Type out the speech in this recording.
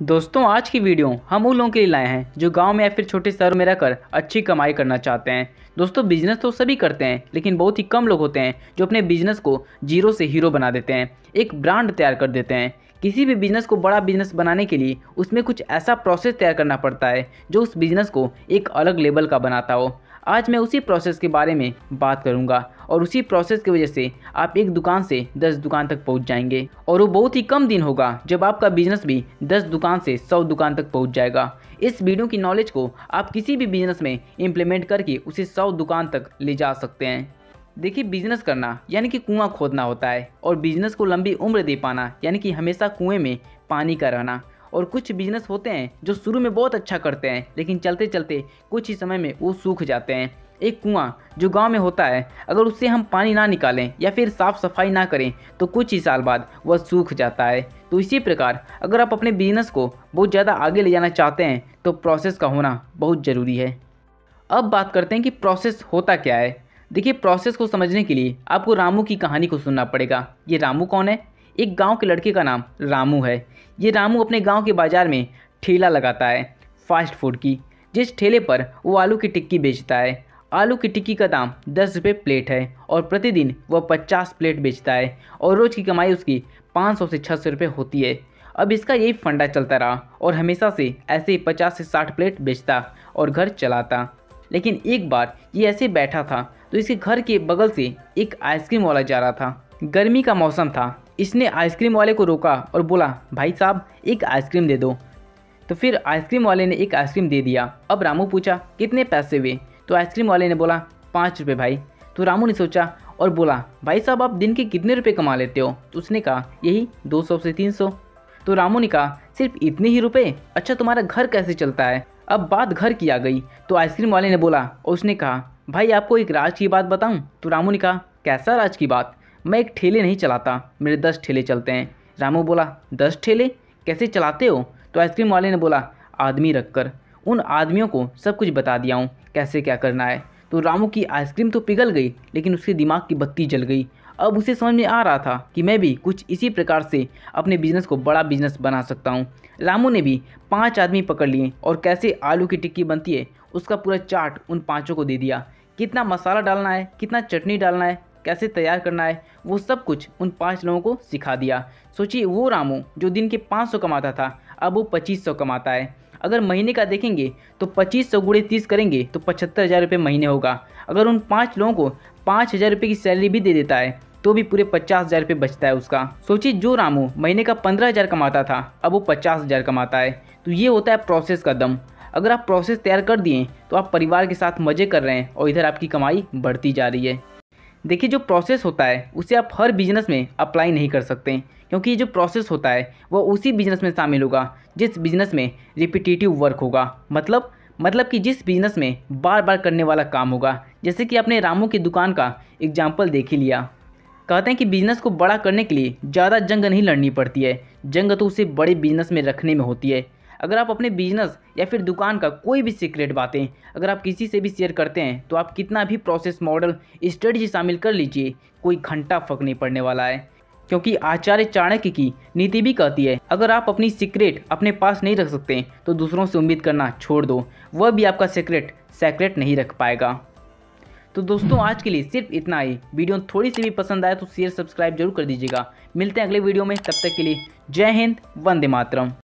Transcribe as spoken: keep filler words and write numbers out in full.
दोस्तों आज की वीडियो हम उन लोगों के लिए लाए हैं जो गांव में या फिर छोटे शहरों में रहकर अच्छी कमाई करना चाहते हैं। दोस्तों बिजनेस तो सभी करते हैं, लेकिन बहुत ही कम लोग होते हैं जो अपने बिजनेस को जीरो से हीरो बना देते हैं, एक ब्रांड तैयार कर देते हैं। किसी भी बिजनेस को बड़ा बिजनेस बनाने के लिए उसमें कुछ ऐसा प्रोसेस तैयार करना पड़ता है जो उस बिजनेस को एक अलग लेवल का बनाता हो। आज मैं उसी प्रोसेस के बारे में बात करूंगा और उसी प्रोसेस की वजह से आप एक दुकान से दस दुकान तक पहुंच जाएंगे और वो बहुत ही कम दिन होगा जब आपका बिजनेस भी दस दुकान से सौ दुकान तक पहुंच जाएगा। इस वीडियो की नॉलेज को आप किसी भी बिजनेस में इम्प्लीमेंट करके उसे सौ दुकान तक ले जा सकते हैं। देखिए, बिजनेस करना यानी कि कुआं खोदना होता है और बिजनेस को लंबी उम्र दे पाना यानी कि हमेशा कुएं में पानी का रहना। और कुछ बिजनेस होते हैं जो शुरू में बहुत अच्छा करते हैं, लेकिन चलते चलते कुछ ही समय में वो सूख जाते हैं। एक कुआं जो गांव में होता है, अगर उससे हम पानी ना निकालें या फिर साफ़ सफाई ना करें तो कुछ ही साल बाद वह सूख जाता है। तो इसी प्रकार अगर आप अपने बिजनेस को बहुत ज़्यादा आगे ले जाना चाहते हैं तो प्रोसेस का होना बहुत ज़रूरी है। अब बात करते हैं कि प्रोसेस होता क्या है। देखिए, प्रोसेस को समझने के लिए आपको रामू की कहानी को सुनना पड़ेगा। ये रामू कौन है? एक गांव के लड़के का नाम रामू है। ये रामू अपने गांव के बाज़ार में ठेला लगाता है फास्ट फूड की, जिस ठेले पर वो आलू की टिक्की बेचता है। आलू की टिक्की का दाम दस रुपये प्लेट है और प्रतिदिन वह पचास प्लेट बेचता है और रोज़ की कमाई उसकी पाँच सौ से छः सौ रुपये होती है। अब इसका यही फंडा चलता रहा और हमेशा से ऐसे ही पचास से साठ प्लेट बेचता और घर चलाता। लेकिन एक बार ये ऐसे बैठा था तो इसके घर के बगल से एक आइसक्रीम वाला जा रहा था। गर्मी का मौसम था। इसने आइसक्रीम वाले को रोका और बोला, भाई साहब एक आइसक्रीम दे दो। तो फिर आइसक्रीम वाले ने एक आइसक्रीम दे दिया। अब रामू पूछा, कितने पैसे हुए? तो आइसक्रीम वाले ने बोला, पाँच रुपये भाई। तो रामू ने सोचा और बोला, भाई साहब आप दिन के कितने रुपए कमा लेते हो? तो उसने कहा, यही दो सौ से तीन सौ। तो रामू ने कहा, सिर्फ इतने ही रुपए? अच्छा, तुम्हारा घर कैसे चलता है? अब बात घर की आ गई तो आइसक्रीम वाले ने बोला और उसने कहा, भाई आपको एक राज की बात बताऊं? तो रामू ने कहा, कैसा राज की बात? मैं एक ठेले नहीं चलाता, मेरे दस ठेले चलते हैं। रामू बोला, दस ठेले कैसे चलाते हो? तो आइसक्रीम वाले ने बोला, आदमी रखकर। उन आदमियों को सब कुछ बता दिया हूँ कैसे क्या करना है। तो रामू की आइसक्रीम तो पिघल गई, लेकिन उसके दिमाग की बत्ती जल गई। अब उसे समझ में आ रहा था कि मैं भी कुछ इसी प्रकार से अपने बिजनेस को बड़ा बिजनेस बना सकता हूँ। रामू ने भी पांच आदमी पकड़ लिए और कैसे आलू की टिक्की बनती है उसका पूरा चार्ट उन पाँचों को दे दिया। कितना मसाला डालना है, कितना चटनी डालना है, कैसे तैयार करना है, वो सब कुछ उन पांच लोगों को सिखा दिया। सोचिए, वो रामू जो दिन के पाँच सौ कमाता था अब वो पच्चीस सौ कमाता है। अगर महीने का देखेंगे तो पच्चीस सौ गुणे तीस करेंगे तो पचहत्तर हज़ार रुपये महीने होगा। अगर उन पाँच लोगों को पाँच हज़ार रुपये की सैलरी भी दे देता है तो भी पूरे पचास हज़ार रुपये बचता है उसका। सोचिए, जो रामू महीने का पंद्रह हज़ार कमाता था अब वो पचास हज़ार कमाता है। तो ये होता है प्रोसेस का दम। अगर आप प्रोसेस तैयार कर दिए तो आप परिवार के साथ मज़े कर रहे हैं और इधर आपकी कमाई बढ़ती जा रही है। देखिए, जो प्रोसेस होता है उसे आप हर बिजनेस में अप्लाई नहीं कर सकते, क्योंकि ये जो प्रोसेस होता है वो उसी बिजनेस में शामिल होगा जिस बिजनेस में रिपीटेटिव वर्क होगा। मतलब मतलब कि जिस बिजनेस में बार बार करने वाला काम होगा। जैसे कि आपने रामू की दुकान का एग्जाम्पल देख ही लिया। कहते हैं कि बिजनेस को बड़ा करने के लिए ज़्यादा जंग नहीं लड़नी पड़ती है, जंग तो उसे बड़े बिजनेस में रखने में होती है। अगर आप अपने बिजनेस या फिर दुकान का कोई भी सीक्रेट बातें अगर आप किसी से भी शेयर करते हैं तो आप कितना भी प्रोसेस मॉडल स्ट्रेटजी शामिल कर लीजिए, कोई घंटा फर्क नहीं पड़ने वाला है। क्योंकि आचार्य चाणक्य की नीति भी कहती है, अगर आप अपनी सीक्रेट अपने पास नहीं रख सकते तो दूसरों से उम्मीद करना छोड़ दो, वह भी आपका सीक्रेट सेक्रेट नहीं रख पाएगा। तो दोस्तों आज के लिए सिर्फ इतना ही। वीडियो थोड़ी सी भी पसंद आए तो शेयर सब्सक्राइब जरूर कर दीजिएगा। मिलते हैं अगले वीडियो में, तब तक के लिए जय हिंद, वंदे मातरम।